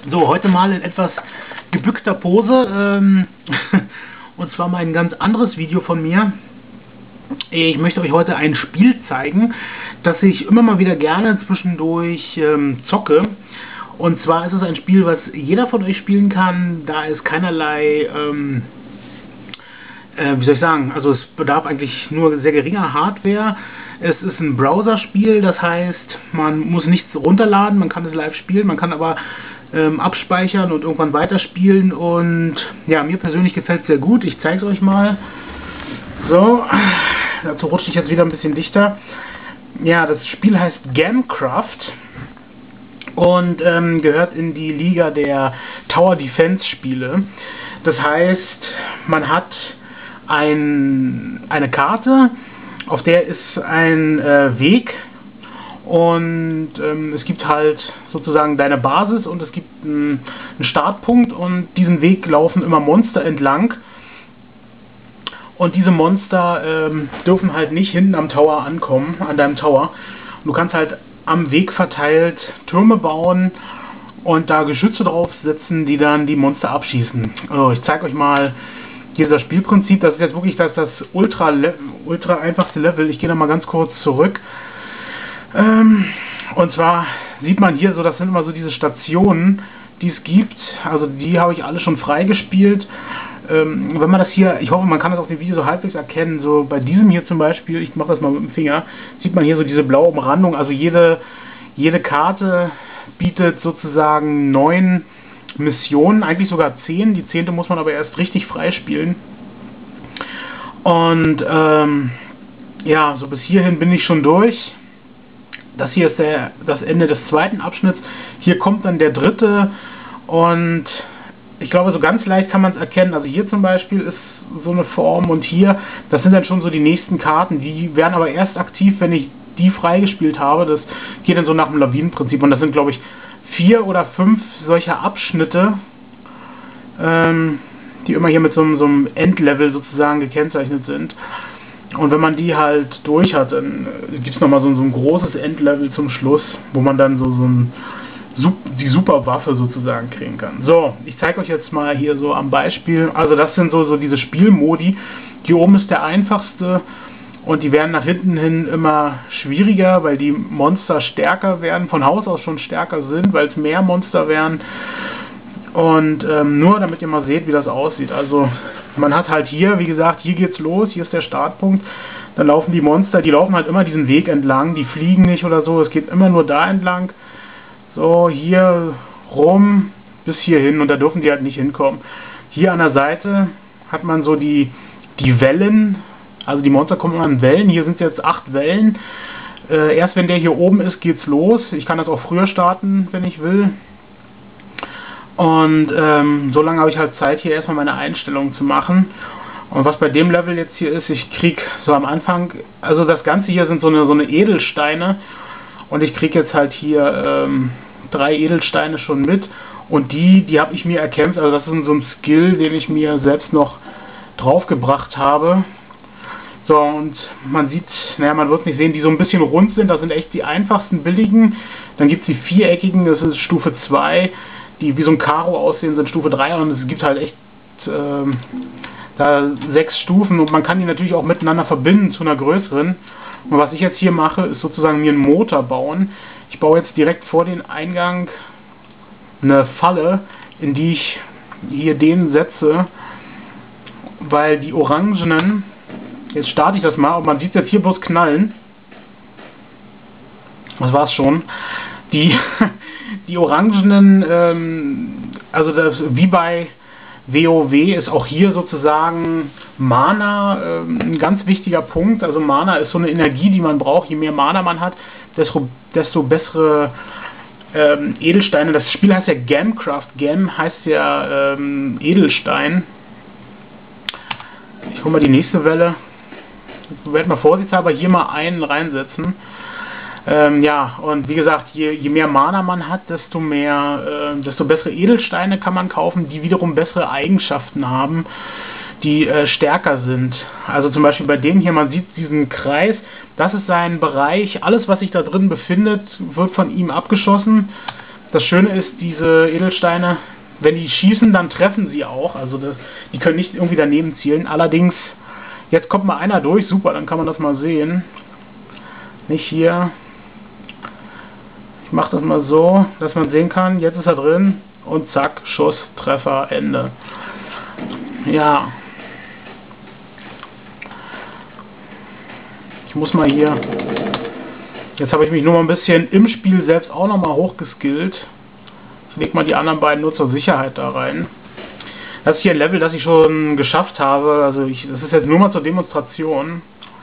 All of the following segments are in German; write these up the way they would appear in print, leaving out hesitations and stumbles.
So, heute mal in etwas gebückter Pose, und zwar mal ein ganz anderes Video von mir. Ich möchte euch heute ein Spiel zeigen, das ich immer mal wieder gerne zwischendurch zocke. Und zwar ist es ein Spiel, was jeder von euch spielen kann, da es keinerlei, wie soll ich sagen, also es bedarf eigentlich nur sehr geringer Hardware. Es ist ein Browserspiel, das heißt, man muss nichts runterladen, man kann es live spielen, man kann aber abspeichern und irgendwann weiterspielen, und ja, mir persönlich gefällt es sehr gut. Ich zeige es euch mal. So, dazu rutsche ich jetzt wieder ein bisschen dichter. Ja, das Spiel heißt Gamecraft und gehört in die Liga der Tower Defense Spiele. Das heißt, man hat eine Karte, auf der ist ein Weg, und es gibt halt sozusagen deine Basis und es gibt einen Startpunkt, und diesen Weg laufen immer Monster entlang. Und diese Monster dürfen halt nicht hinten am Tower ankommen, an deinem Tower. Und du kannst halt am Weg verteilt Türme bauen und da Geschütze draufsetzen, die dann die Monster abschießen. Also ich zeige euch mal hier das Spielprinzip. Das ist jetzt wirklich das ultra einfachste Level. Ich gehe noch mal ganz kurz zurück. Und zwar sieht man hier so, das sind immer so diese Stationen, die es gibt. Also die habe ich alle schon freigespielt. Wenn man das hier, ich hoffe, man kann das auf dem Video so halbwegs erkennen, so bei diesem hier zum Beispiel, ich mache das mal mit dem Finger, sieht man hier so diese blaue Umrandung. Also jede Karte bietet sozusagen 9 Missionen, eigentlich sogar 10. Die 10. muss man aber erst richtig freispielen. Und ja, so bis hierhin bin ich schon durch. Das hier ist das Ende des zweiten Abschnitts. Hier kommt dann der dritte, und ich glaube, so ganz leicht kann man es erkennen. Also hier zum Beispiel ist so eine Form, und hier, das sind dann schon so die nächsten Karten. Die werden aber erst aktiv, wenn ich die freigespielt habe. Das geht dann so nach dem Lawinenprinzip, und das sind, glaube ich, 4 oder 5 solcher Abschnitte, die immer hier mit so einem Endlevel sozusagen gekennzeichnet sind. Und wenn man die halt durch hat, dann gibt es nochmal so ein großes Endlevel zum Schluss, wo man dann die Superwaffe sozusagen kriegen kann. So, ich zeige euch jetzt mal hier so am Beispiel. Also das sind so diese Spielmodi. Hier oben ist der einfachste, und die werden nach hinten hin immer schwieriger, weil die Monster stärker werden, von Haus aus schon stärker sind, weil es mehr Monster werden. Und nur damit ihr mal seht, wie das aussieht. Also man hat halt hier, wie gesagt, hier geht's los, hier ist der Startpunkt. Dann laufen die Monster, die laufen halt immer diesen Weg entlang, die fliegen nicht oder so, es geht immer nur da entlang. So, hier rum bis hier hin, und da dürfen die halt nicht hinkommen. Hier an der Seite hat man so die Wellen, also die Monster kommen immer in Wellen. Hier sind jetzt 8 Wellen. Erst wenn der hier oben ist, geht's los. Ich kann das auch früher starten, wenn ich will. Und so lange habe ich halt Zeit, hier erstmal meine Einstellungen zu machen. Und was bei dem Level jetzt hier ist, ich krieg so am Anfang, also das Ganze hier sind so eine Edelsteine, und ich krieg jetzt halt hier 3 Edelsteine schon mit, und die habe ich mir erkämpft. Also das ist so ein Skill, den ich mir selbst noch draufgebracht habe. So, und man sieht, naja, man wird es nicht sehen, die so ein bisschen rund sind, das sind echt die einfachsten billigen. Dann gibt es die viereckigen, das ist Stufe 2, die wie so ein Karo aussehen, sind Stufe 3, und es gibt halt echt da 6 Stufen, und man kann die natürlich auch miteinander verbinden zu einer größeren. Und was ich jetzt hier mache, ist sozusagen mir einen Motor bauen. Ich baue jetzt direkt vor den Eingang eine Falle, in die ich hier den setze, weil die orangenen, jetzt starte ich das mal, und man sieht jetzt hier bloß knallen. Das war's schon. Die orangenen, also das, wie bei WoW ist auch hier sozusagen Mana ein ganz wichtiger Punkt. Also Mana ist so eine Energie, die man braucht. Je mehr Mana man hat, desto bessere Edelsteine. Das Spiel heißt ja Gamecraft. Gam heißt ja Edelstein. Ich hole mal die nächste Welle. Ich werde mal vorsichtshalber hier mal einen reinsetzen. Ja, und wie gesagt, je mehr Mana man hat, desto bessere Edelsteine kann man kaufen, die wiederum bessere Eigenschaften haben, die stärker sind. Also zum Beispiel bei dem hier, man sieht diesen Kreis, das ist sein Bereich, alles was sich da drin befindet, wird von ihm abgeschossen. das Schöne ist, diese Edelsteine, wenn die schießen, dann treffen sie auch. Also die können nicht irgendwie daneben zielen. Allerdings, jetzt kommt mal einer durch, super, dann kann man das mal sehen. Nicht hier. Ich mache das mal so, dass man sehen kann, jetzt ist er drin und zack, Schuss, Treffer, Ende. Ja. Ich muss mal hier... Jetzt habe ich mich nur mal ein bisschen im Spiel selbst auch nochmal hochgeskillt. Ich lege mal die anderen beiden nur zur Sicherheit da rein. Das ist hier ein Level, das ich schon geschafft habe. Also das ist jetzt nur mal zur Demonstration.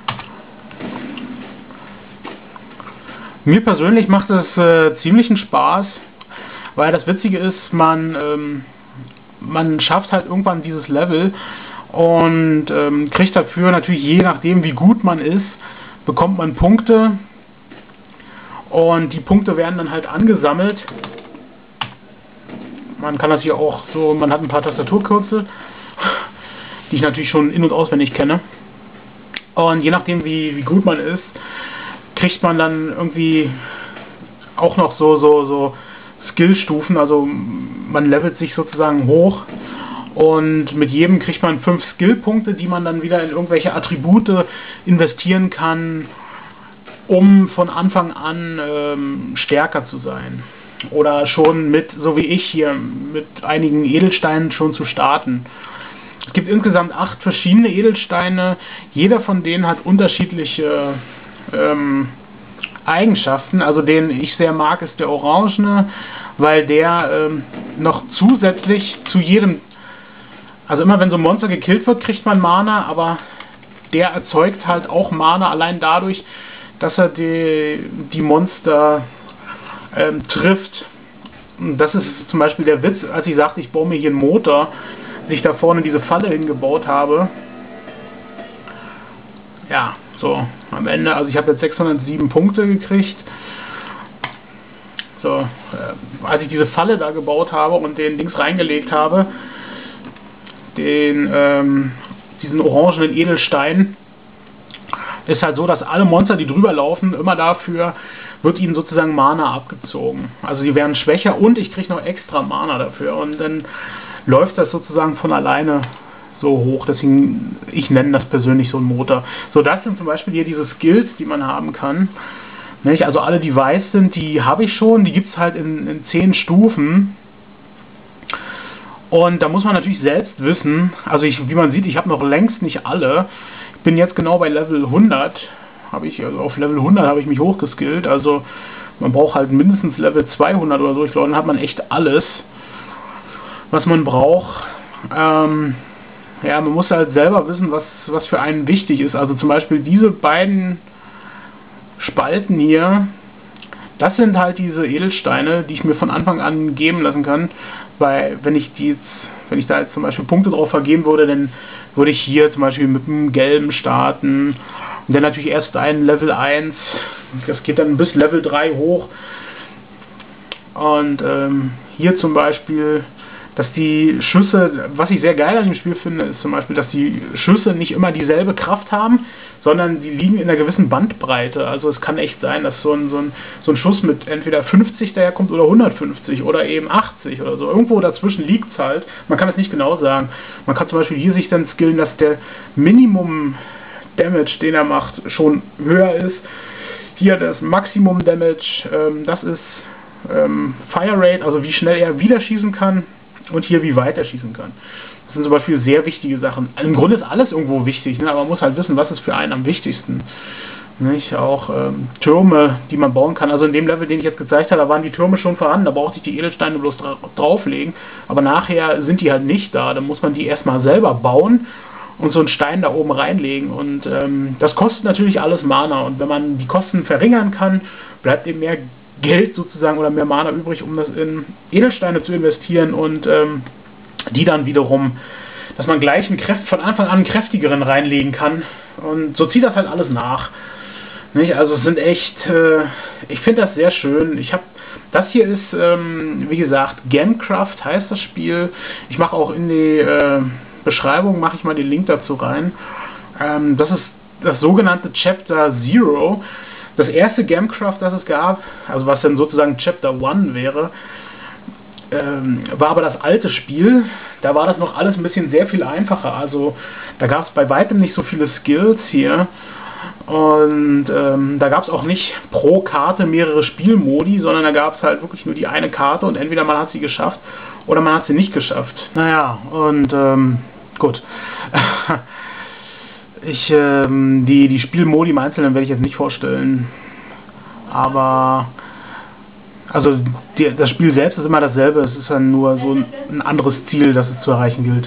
Mir persönlich macht es ziemlichen Spaß, weil das Witzige ist, man schafft halt irgendwann dieses Level und kriegt dafür natürlich, je nachdem wie gut man ist, bekommt man Punkte. Und die Punkte werden dann halt angesammelt. Man kann das hier auch so, man hat ein paar Tastaturkürzel, die ich natürlich schon in- und auswendig kenne. Und je nachdem wie gut man ist, kriegt man dann irgendwie auch noch so Skillstufen. Also man levelt sich sozusagen hoch. Und mit jedem kriegt man 5 Skillpunkte, die man dann wieder in irgendwelche Attribute investieren kann, um von Anfang an stärker zu sein. Oder schon mit, so wie ich hier, mit einigen Edelsteinen schon zu starten. Es gibt insgesamt 8 verschiedene Edelsteine. Jeder von denen hat unterschiedliche Eigenschaften. Also den ich sehr mag, ist der orangene, weil der noch zusätzlich zu jedem, also immer wenn so ein Monster gekillt wird, kriegt man Mana, aber der erzeugt halt auch Mana allein dadurch, dass er die Monster trifft. Und das ist zum Beispiel der Witz, als ich sagte, ich baue mir hier einen Motor, dass ich da vorne diese Falle hingebaut habe. Ja, so, am Ende, also ich habe jetzt 607 Punkte gekriegt. So, als ich diese Falle da gebaut habe und den Dings reingelegt habe, diesen orangenen Edelstein, ist halt so, dass alle Monster, die drüber laufen, immer dafür wird ihnen sozusagen Mana abgezogen. Also die werden schwächer und ich kriege noch extra Mana dafür. Und dann läuft das sozusagen von alleine so hoch. Deswegen, ich nenne das persönlich so ein Motor. So, das sind zum Beispiel hier diese Skills, die man haben kann. Nicht? Also alle, die weiß sind, die habe ich schon. Die gibt es halt in 10 Stufen. Und da muss man natürlich selbst wissen, also wie man sieht, ich habe noch längst nicht alle. Ich bin jetzt genau bei Level 100. Auf Level 100 habe ich mich hochgeskillt. Also man braucht halt mindestens Level 200 oder so. Ich glaube, dann hat man echt alles, was man braucht. Ja, man muss halt selber wissen, was für einen wichtig ist. Also zum Beispiel diese beiden Spalten hier, das sind halt diese Edelsteine, die ich mir von Anfang an geben lassen kann. Weil wenn ich da jetzt zum Beispiel Punkte drauf vergeben würde, dann würde ich hier zum Beispiel mit dem gelben starten und dann natürlich erst ein Level 1, das geht dann bis Level 3 hoch. Und hier zum Beispiel, dass die Schüsse, was ich sehr geil an dem Spiel finde, ist zum Beispiel, dass die Schüsse nicht immer dieselbe Kraft haben, sondern die liegen in einer gewissen Bandbreite. Also es kann echt sein, dass so ein Schuss mit entweder 50 daherkommt oder 150 oder eben 80 oder so. Irgendwo dazwischen liegt es halt. Man kann es nicht genau sagen. Man kann zum Beispiel hier sich dann skillen, dass der Minimum Damage, den er macht, schon höher ist. Hier das Maximum Damage, das ist Fire Rate, also wie schnell er wieder schießen kann. Und hier wie weit er schießen kann. Das sind zum Beispiel sehr wichtige Sachen. Im Grunde ist alles irgendwo wichtig, ne? Aber man muss halt wissen, was ist für einen am wichtigsten. Nicht? Auch Türme, die man bauen kann. Also in dem Level, den ich jetzt gezeigt habe, da waren die Türme schon vorhanden. Da brauchte ich die Edelsteine bloß drauflegen. Aber nachher sind die halt nicht da. Dann muss man die erstmal selber bauen und so einen Stein da oben reinlegen. Und das kostet natürlich alles Mana. Und wenn man die Kosten verringern kann, bleibt eben mehr Geld sozusagen oder mehr Mana übrig, um das in Edelsteine zu investieren und die dann wiederum, dass man gleich von Anfang an einen kräftigeren reinlegen kann und so zieht das halt alles nach. Nicht? Also es sind echt, ich finde das sehr schön. Das hier ist, wie gesagt, Gamecraft heißt das Spiel. Ich mache auch in die Beschreibung, mache ich mal den Link dazu rein. Das ist das sogenannte Chapter 0. das erste Gamecraft, das es gab, also was dann sozusagen Chapter 1 wäre, war aber das alte Spiel. Da war das noch alles ein bisschen sehr viel einfacher. Also da gab es bei weitem nicht so viele Skills hier. Und da gab es auch nicht pro Karte mehrere Spielmodi, sondern da gab es halt wirklich nur die eine Karte und entweder man hat sie geschafft oder man hat sie nicht geschafft. Naja, und gut. Die Spielmodi im Einzelnen werde ich jetzt nicht vorstellen. Aber also das Spiel selbst ist immer dasselbe, es ist dann nur so ein anderes Ziel, das es zu erreichen gilt.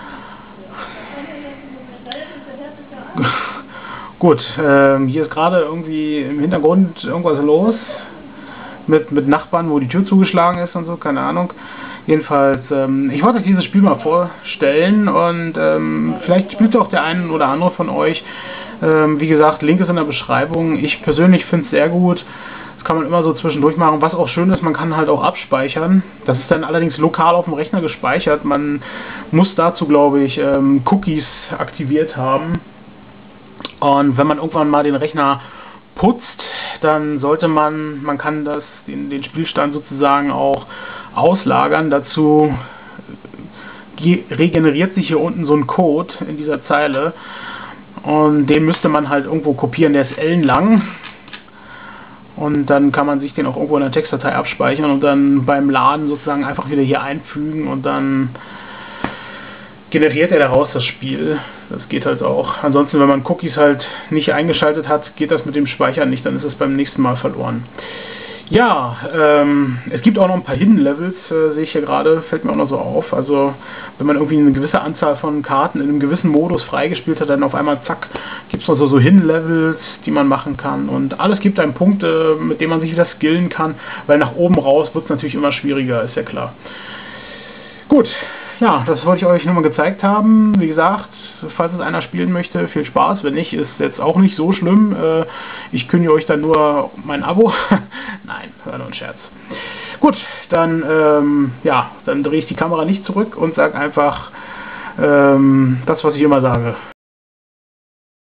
Gut, hier ist gerade irgendwie im Hintergrund irgendwas los mit Nachbarn, wo die Tür zugeschlagen ist und so, keine Ahnung. Jedenfalls, ich wollte euch dieses Spiel mal vorstellen und vielleicht spielt auch der eine oder andere von euch. Wie gesagt, Link ist in der Beschreibung. Ich persönlich finde es sehr gut. Das kann man immer so zwischendurch machen. Was auch schön ist, man kann halt auch abspeichern. Das ist dann allerdings lokal auf dem Rechner gespeichert. Man muss dazu, glaube ich, Cookies aktiviert haben. Und wenn man irgendwann mal den Rechner putzt, dann sollte man kann den Spielstand sozusagen auch auslagern. Dazu regeneriert sich hier unten so ein Code in dieser Zeile und den müsste man halt irgendwo kopieren, der ist ellenlang und dann kann man sich den auch irgendwo in der Textdatei abspeichern und dann beim Laden sozusagen einfach wieder hier einfügen und dann generiert er daraus das Spiel. Das geht halt auch. Ansonsten, wenn man Cookies halt nicht eingeschaltet hat, geht das mit dem Speichern nicht, dann ist es beim nächsten Mal verloren. Ja, es gibt auch noch ein paar Hidden Levels, sehe ich hier gerade, fällt mir auch noch so auf. Also, wenn man irgendwie eine gewisse Anzahl von Karten in einem gewissen Modus freigespielt hat, dann auf einmal, zack, gibt es noch so Hidden Levels, die man machen kann. Und alles gibt einem Punkte, mit denen man sich wieder skillen kann, weil nach oben raus wird es natürlich immer schwieriger, ist ja klar. Gut. Ja, das wollte ich euch nur mal gezeigt haben. Wie gesagt, falls es einer spielen möchte, viel Spaß. Wenn nicht, ist jetzt auch nicht so schlimm. Ich kündige euch dann nur mein Abo. Nein, war nur ein Scherz. Gut, dann, ja, dann drehe ich die Kamera nicht zurück und sage einfach das, was ich immer sage.